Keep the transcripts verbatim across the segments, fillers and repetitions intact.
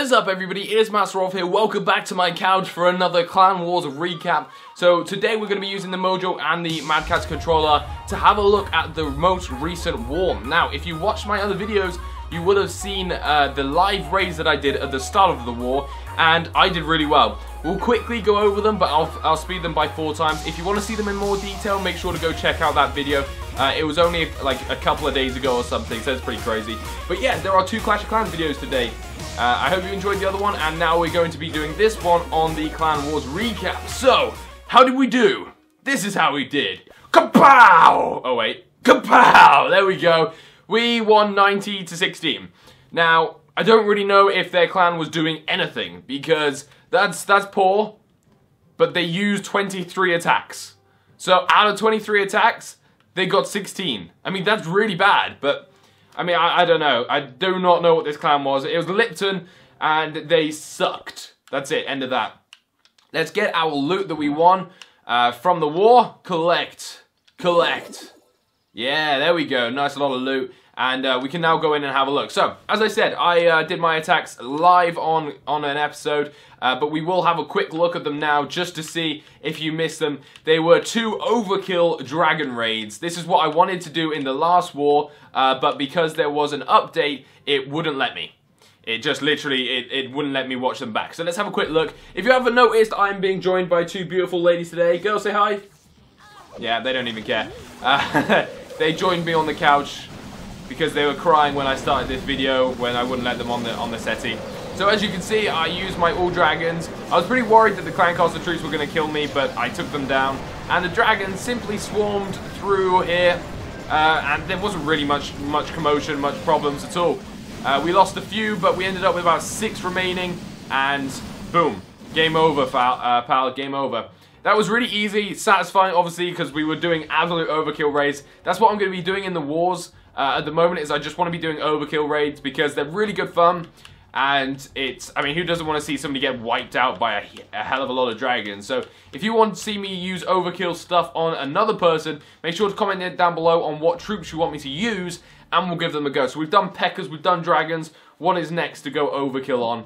What is up, everybody? It is Master Rolf here. Welcome back to my couch for another Clan Wars recap. So today we're going to be using the MOJO and the Mad Catz controller to have a look at the most recent war. Now, if you watched my other videos, you would have seen uh, the live raids that I did at the start of the war, and I did really well. We'll quickly go over them, but I'll, I'll speed them by four times. If you want to see them in more detail, make sure to go check out that video. Uh, it was only like a couple of days ago or something, so it's pretty crazy. But yeah, there are two Clash of Clans videos today. Uh, I hope you enjoyed the other one, and now we're going to be doing this one on the Clan Wars recap. So, how did we do? This is how we did. Kapow! Oh wait, kapow! There we go. We won ninety to sixteen. Now, I don't really know if their clan was doing anything, because that's that's poor, but they used twenty-three attacks. So out of twenty-three attacks, they got sixteen. I mean, that's really bad, but I mean, I, I don't know. I do not know what this clan was. It was Lipton, and they sucked. That's it, end of that. Let's get our loot that we won uh, from the war. Collect. Collect. Yeah, there we go. Nice lot of loot. And uh, we can now go in and have a look. So, as I said, I uh, did my attacks live on, on an episode, uh, but we will have a quick look at them now just to see if you missed them. They were two overkill dragon raids. This is what I wanted to do in the last war, uh, but because there was an update, it wouldn't let me. It just literally, it, it wouldn't let me watch them back. So let's have a quick look. If you haven't noticed, I'm being joined by two beautiful ladies today. Girls, say hi. Yeah, they don't even care. Uh, they joined me on the couch because they were crying when I started this video, when I wouldn't let them on the on the settee. So as you can see, I used my all dragons. I was pretty worried that the clan castle troops were going to kill me, but I took them down. And the dragons simply swarmed through here, uh, and there wasn't really much much commotion, much problems at all. Uh, we lost a few, but we ended up with about six remaining, and boom, game over, pal. Uh, pal game over. That was really easy, satisfying, obviously, because we were doing absolute overkill raids. That's what I'm going to be doing in the wars. Uh, at the moment is I just want to be doing overkill raids because they're really good fun, and it's, I mean, who doesn't want to see somebody get wiped out by a, a hell of a lot of dragons? So if you want to see me use overkill stuff on another person, make sure to comment it down below on what troops you want me to use, and we'll give them a go. So we've done P.E.K.K.A.s, we've done dragons, what is next to go overkill on?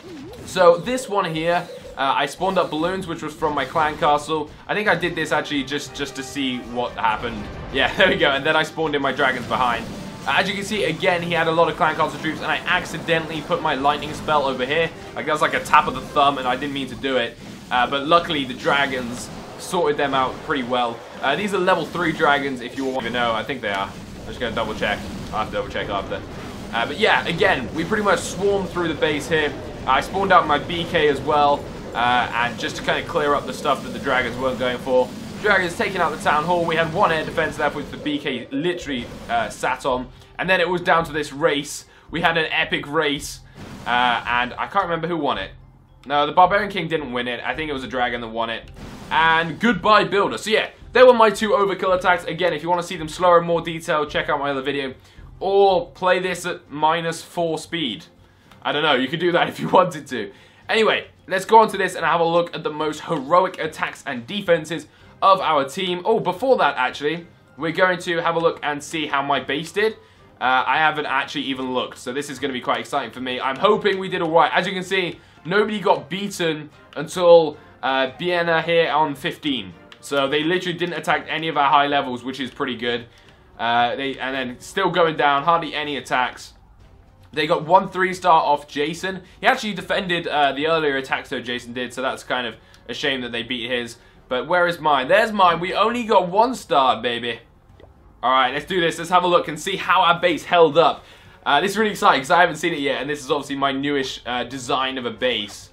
So this one here, uh, I spawned up balloons, which was from my clan castle. I think I did this actually just, just to see what happened. Yeah, there we go, and then I spawned in my dragons behind. Uh, as you can see, again, he had a lot of clan castle troops, and I accidentally put my lightning spell over here. Like, that was like a tap of the thumb, and I didn't mean to do it. Uh, but luckily, the dragons sorted them out pretty well. Uh, these are level three dragons, if you want to know. I think they are. I'm just going to double check. I'll have to double check after. Uh, but yeah, again, we pretty much swarmed through the base here. I spawned out my B K as well, uh, and just to kind of clear up the stuff that the dragons weren't going for. Dragons taking out the town hall. We had one air defense left, which the B K literally uh, sat on. And then it was down to this race. We had an epic race, uh, and I can't remember who won it. No, the Barbarian King didn't win it. I think it was a dragon that won it. And goodbye, Builder. So yeah, they were my two overkill attacks. Again, if you want to see them slower in more detail, check out my other video. Or play this at minus four speed. I don't know, you could do that if you wanted to. Anyway, let's go on to this and have a look at the most heroic attacks and defenses of our team. Oh, before that, actually, we're going to have a look and see how my base did. Uh, I haven't actually even looked, so this is going to be quite exciting for me. I'm hoping we did alright. As you can see, nobody got beaten until uh, Vienna here on fifteen. So they literally didn't attack any of our high levels, which is pretty good. Uh, they, and then still going down, hardly any attacks. They got one three star off Jason. He actually defended uh, the earlier attacks that Jason did, so that's kind of a shame that they beat his. But where is mine? There's mine. We only got one star, baby. Alright, let's do this. Let's have a look and see how our base held up. Uh, this is really exciting because I haven't seen it yet, and this is obviously my newish uh, design of a base.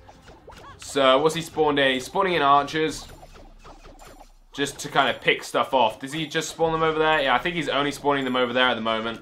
So, what's he spawned in? He's spawning in archers. Just to kind of pick stuff off. Does he just spawn them over there? Yeah, I think he's only spawning them over there at the moment.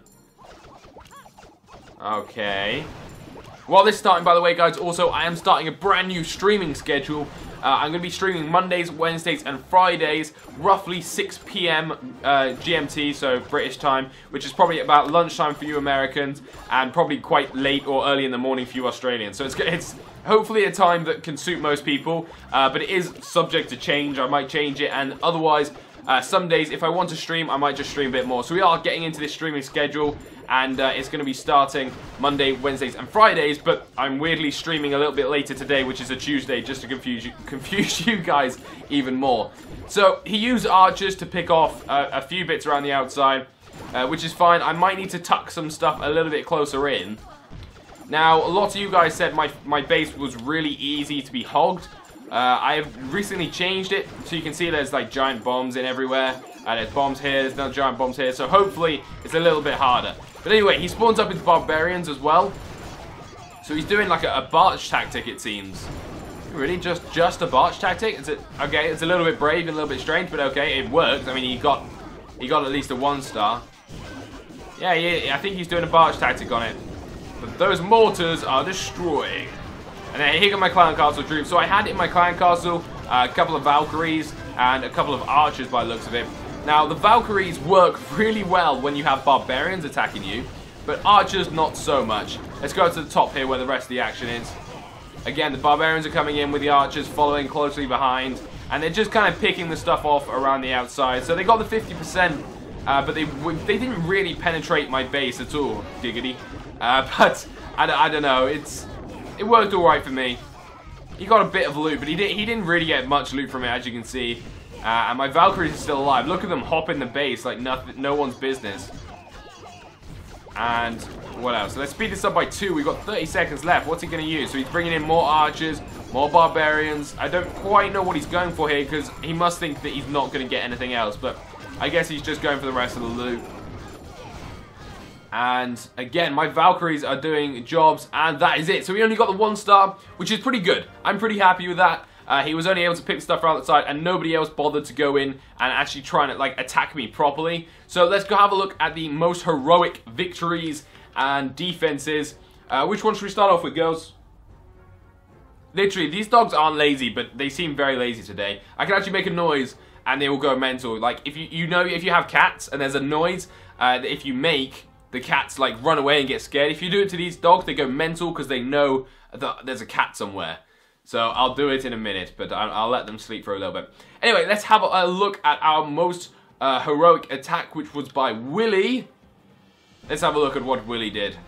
Okay. While this is starting, by the way, guys, also, I am starting a brand new streaming schedule. Uh, I'm going to be streaming Mondays, Wednesdays, and Fridays, roughly six p m Uh, G M T, so British time, which is probably about lunchtime for you Americans, and probably quite late or early in the morning for you Australians. So it's, it's hopefully a time that can suit most people, uh, but it is subject to change. I might change it, and otherwise, Uh, some days, if I want to stream, I might just stream a bit more. So we are getting into this streaming schedule, and uh, it's going to be starting Monday, Wednesdays, and Fridays. But I'm weirdly streaming a little bit later today, which is a Tuesday, just to confuse you, confuse you guys even more. So he used archers to pick off uh, a few bits around the outside, uh, which is fine. I might need to tuck some stuff a little bit closer in. Now, a lot of you guys said my my base was really easy to be hogged. Uh, I have recently changed it, so you can see there's like giant bombs in everywhere. Uh, there's bombs here, there's no giant bombs here, so hopefully it's a little bit harder. But anyway, he spawns up his barbarians as well. So he's doing like a, a barge tactic, it seems. Really, just just a barge tactic? Is it okay? It's a little bit brave and a little bit strange, but okay, it works. I mean, he got he got at least a one star. Yeah, yeah, I think he's doing a barge tactic on it. But those mortars are destroying. And then here come my clan castle troops. So I had in my clan castle uh, a couple of Valkyries and a couple of archers by the looks of it. Now the Valkyries work really well when you have barbarians attacking you, but archers not so much. Let's go to the top here where the rest of the action is. Again, the barbarians are coming in with the archers following closely behind, and they're just kind of picking the stuff off around the outside. So they got the fifty percent, uh, but they they didn't really penetrate my base at all, giggity. Uh, but I, I don't know, it's it worked all right for me. He got a bit of loot, but he didn't he didn't really get much loot from it, as you can see. Uh, and my Valkyries are still alive. Look at them hopping the base like nothing, no one's business. And what else? So let's speed this up by two. We've got thirty seconds left. What's he going to use? So he's bringing in more archers, more barbarians. I don't quite know what he's going for here, because he must think that he's not going to get anything else. But I guess he's just going for the rest of the loot. And again, my Valkyries are doing jobs, and that is it. So we only got the one star, which is pretty good. I'm pretty happy with that. Uh, he was only able to pick stuff around the side, and nobody else bothered to go in and actually try and like attack me properly. So let's go have a look at the most heroic victories and defenses. Uh, which one should we start off with, girls? Literally, these dogs aren't lazy, but they seem very lazy today. I can actually make a noise, and they will go mental. Like if you you know if you have cats and there's a noise uh, that if you make, the cats like run away and get scared. If you do it to these dogs, they go mental because they know that there's a cat somewhere. So I'll do it in a minute, but I'll, I'll let them sleep for a little bit. Anyway, let's have a, a look at our most uh, heroic attack, which was by Willy. Let's have a look at what Willy did.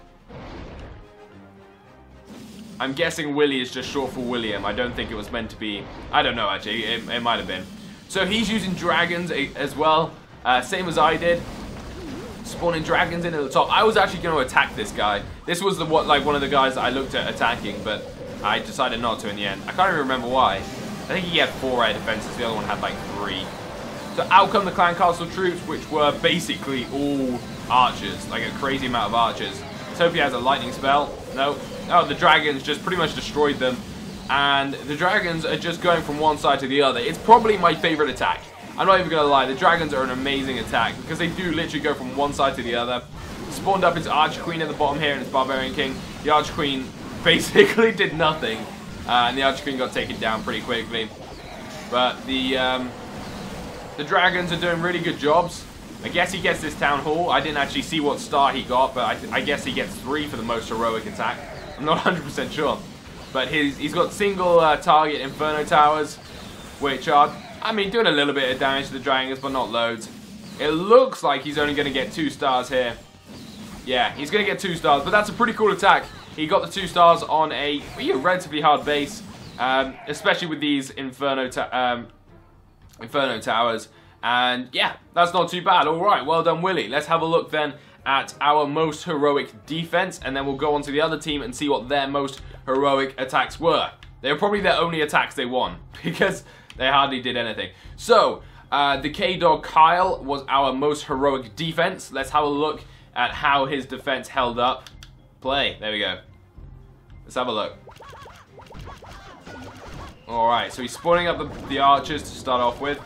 I'm guessing Willy is just short for William. I don't think it was meant to be. I don't know, actually. It, it might have been. So he's using dragons as well, uh, same as I did. Spawning dragons in at the top. I was actually going to attack this guy. This was the what like one of the guys that I looked at attacking, but I decided not to in the end. I can't even remember why. I think he had four air defenses. The other one had like three. So out come the clan castle troops, which were basically all archers, like a crazy amount of archers. Let's hope he has a lightning spell. No. Oh, the dragons just pretty much destroyed them, and the dragons are just going from one side to the other. It's probably my favorite attack. I'm not even going to lie, the dragons are an amazing attack, because they do literally go from one side to the other. Spawned up his Archer Queen at the bottom here and his Barbarian King. The Archer Queen basically did nothing, uh, and the Archer Queen got taken down pretty quickly. But the, um, the dragons are doing really good jobs. I guess he gets this Town Hall. I didn't actually see what star he got, but I, I guess he gets three for the most heroic attack. I'm not one hundred percent sure. But he's, he's got single uh, target Inferno Towers, which are, I mean, doing a little bit of damage to the dragons, but not loads. It looks like he's only going to get two stars here. Yeah, he's going to get two stars, but that's a pretty cool attack. He got the two stars on a, a relatively hard base, um, especially with these Inferno, ta um, Inferno Towers. And yeah, that's not too bad. All right, well done, Willy. Let's have a look then at our most heroic defense, and then we'll go on to the other team and see what their most heroic attacks were. They were probably their only attacks they won, because they hardly did anything. So, uh, the K-Dog Kyle was our most heroic defense. Let's have a look at how his defense held up. Play. There we go. Let's have a look. Alright, so he's spawning up the, the archers to start off with.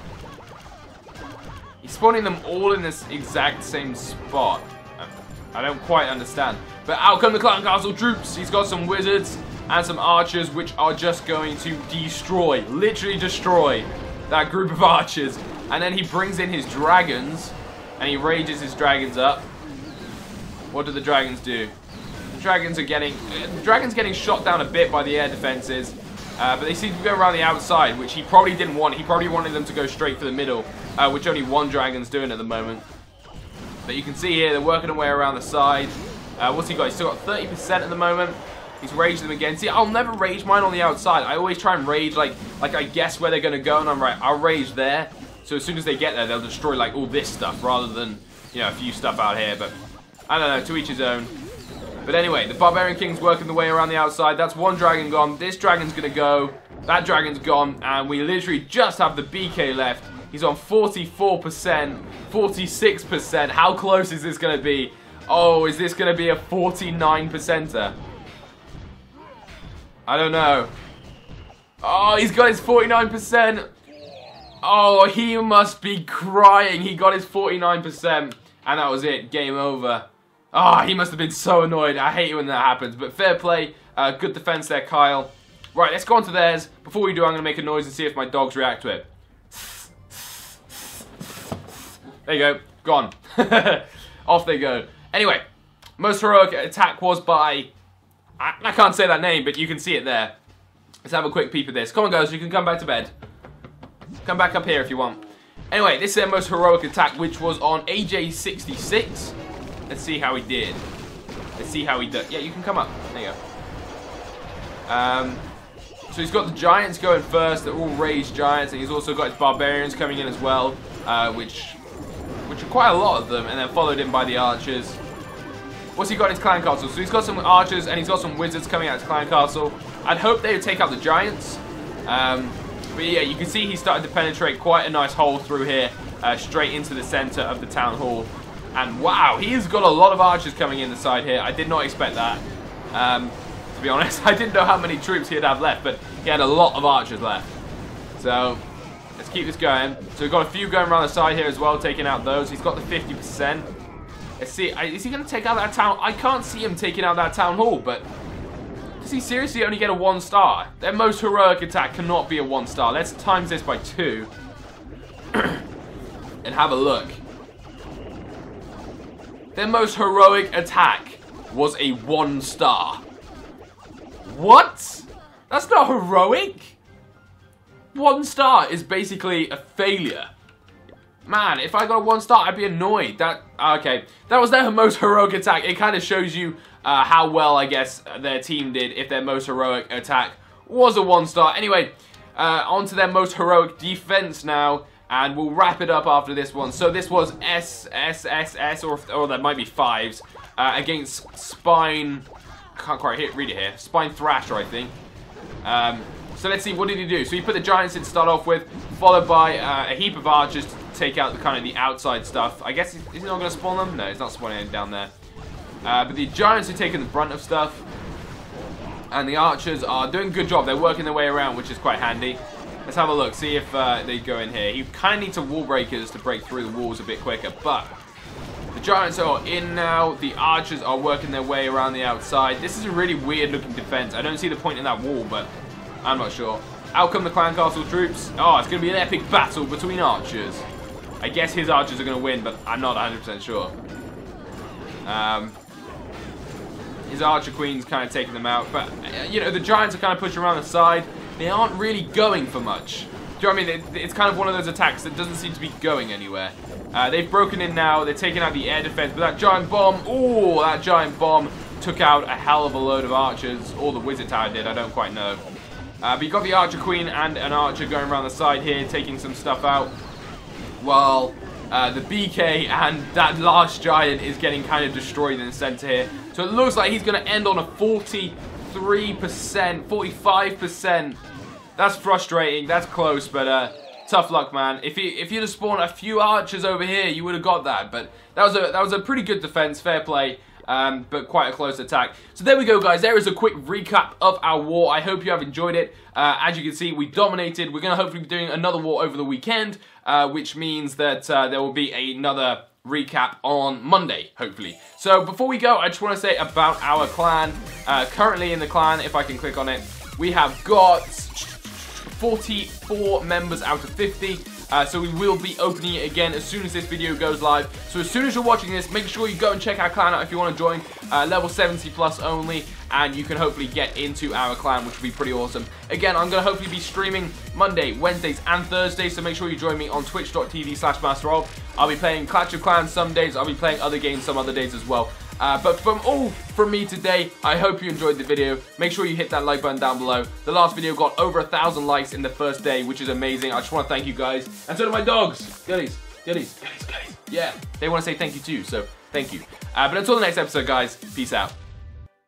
He's spawning them all in this exact same spot. I don't quite understand. But out come the clan castle troops. He's got some wizards and some archers, which are just going to destroy, literally destroy that group of archers. And then he brings in his dragons, and he rages his dragons up. What do the dragons do? The dragons are getting, the dragons getting shot down a bit by the air defenses, uh, but they seem to go around the outside, which he probably didn't want. He probably wanted them to go straight for the middle. uh, which only one dragon's doing at the moment. But you can see here, they're working their way around the side. Uh, what's he got? He's still got thirty percent at the moment. He's raged them again. See, I'll never rage mine on the outside. I always try and rage, like, like I guess where they're going to go, and I'm right, I'll rage there. So as soon as they get there, they'll destroy, like, all this stuff, rather than, you know, a few stuff out here. But, I don't know, to each his own. But anyway, the Barbarian King's working the way around the outside. That's one dragon gone. This dragon's going to go. That dragon's gone. And we literally just have the B K left. He's on forty-four percent, forty-six percent. How close is this going to be? Oh, is this going to be a forty-nine percenter? I don't know. Oh, he's got his forty-nine percent. Oh, he must be crying. He got his forty-nine percent. And that was it. Game over. Oh, he must have been so annoyed. I hate it when that happens. But fair play. Uh, good defense there, Kyle. Right, let's go on to theirs. Before we do, I'm going to make a noise and see if my dogs react to it. There you go. Gone. Off they go. Anyway, most heroic attack was by... I, I can't say that name, but you can see it there. Let's have a quick peep at this. Come on, guys. You can come back to bed. Come back up here if you want. Anyway, this is their most heroic attack, which was on A J sixty-six. Let's see how he did. Let's see how he did. Yeah, you can come up. There you go. Um, so he's got the Giants going first. They're all raged Giants. And he's also got his Barbarians coming in as well, uh, which... which are quite a lot of them, and then followed in by the archers. What's he got in his clan castle? So he's got some archers, and he's got some wizards coming out of his clan castle. I'd hope they would take out the giants. Um, but yeah, you can see he started to penetrate quite a nice hole through here, uh, straight into the center of the town hall. And wow, he's got a lot of archers coming in the side here. I did not expect that. Um, to be honest, I didn't know how many troops he'd have left, but he had a lot of archers left. So... let's keep this going. So we've got a few going around the side here as well, taking out those. He's got the fifty percent. Let's see. Is he going to take out that town? I can't see him taking out that town hall, but does he seriously only get a one star? Their most heroic attack cannot be a one star. Let's times this by two and have a look. Their most heroic attack was a one star. What? That's not heroic. One star is basically a failure. Man, if I got a one star, I'd be annoyed. That okay, that was their most heroic attack. It kind of shows you uh, how well, I guess, their team did if their most heroic attack was a one star. Anyway, uh, on to their most heroic defense now, and we'll wrap it up after this one. So this was S, S, S, S, or, or that might be fives, uh, against Spine, can't quite hit, read it here, Spine Thrasher, I think. Um, So let's see, what did he do? So he put the Giants in to start off with, followed by uh, a heap of archers to take out the kind of the outside stuff. I guess, he's, is he not going to spawn them? No, he's not spawning anything down there. Uh, but the Giants are taking the brunt of stuff. And the archers are doing a good job. They're working their way around, which is quite handy. Let's have a look, see if uh, they go in here. You kind of need some wall breakers to break through the walls a bit quicker, but... the Giants are in now. The archers are working their way around the outside. This is a really weird looking defense. I don't see the point in that wall, but... I'm not sure. Out come the clan castle troops. Oh, it's going to be an epic battle between archers. I guess his archers are going to win, but I'm not one hundred percent sure. Um, his archer queen's kind of taking them out. But, you know, the Giants are kind of pushing around the side. They aren't really going for much. Do you know what I mean? It's kind of one of those attacks that doesn't seem to be going anywhere. Uh, they've broken in now. They're taking out the air defense. But that giant bomb, oh, that giant bomb took out a hell of a load of archers. Or the wizard tower did, I don't quite know. Uh, but you've got the Archer Queen and an Archer going around the side here, taking some stuff out. While uh, the B K and that last giant is getting kind of destroyed in the center here. So it looks like he's going to end on a forty-three percent, forty-five percent. That's frustrating. That's close, but uh, tough luck, man. If you if you'd have spawned a few archers over here, you would have got that. But that was a that was a pretty good defense, fair play. Um, but quite a close attack. So there we go, guys. There is a quick recap of our war. I hope you have enjoyed it. Uh, as you can see, we dominated. We're going to hopefully be doing another war over the weekend, uh, which means that uh, there will be another recap on Monday, hopefully. So before we go, I just want to say about our clan. Uh, currently in the clan, if I can click on it, we have got forty-four members out of fifty. Uh, so we will be opening it again as soon as this video goes live. So as soon as you're watching this, make sure you go and check our clan out if you want to join. Uh, level seventy plus only, and you can hopefully get into our clan, which will be pretty awesome. Again, I'm going to hopefully be streaming Monday, Wednesdays, and Thursdays, so make sure you join me on twitch dot t v slash master of. I'll be playing Clash of Clans some days, I'll be playing other games some other days as well. Uh, but from all from me today, I hope you enjoyed the video. Make sure you hit that like button down below. The last video got over a thousand likes in the first day, which is amazing. I just want to thank you guys. And so do my dogs. Goodies, goodies, goodies, goodies. Yeah, they want to say thank you too, so thank you. Uh, but until the next episode, guys, peace out.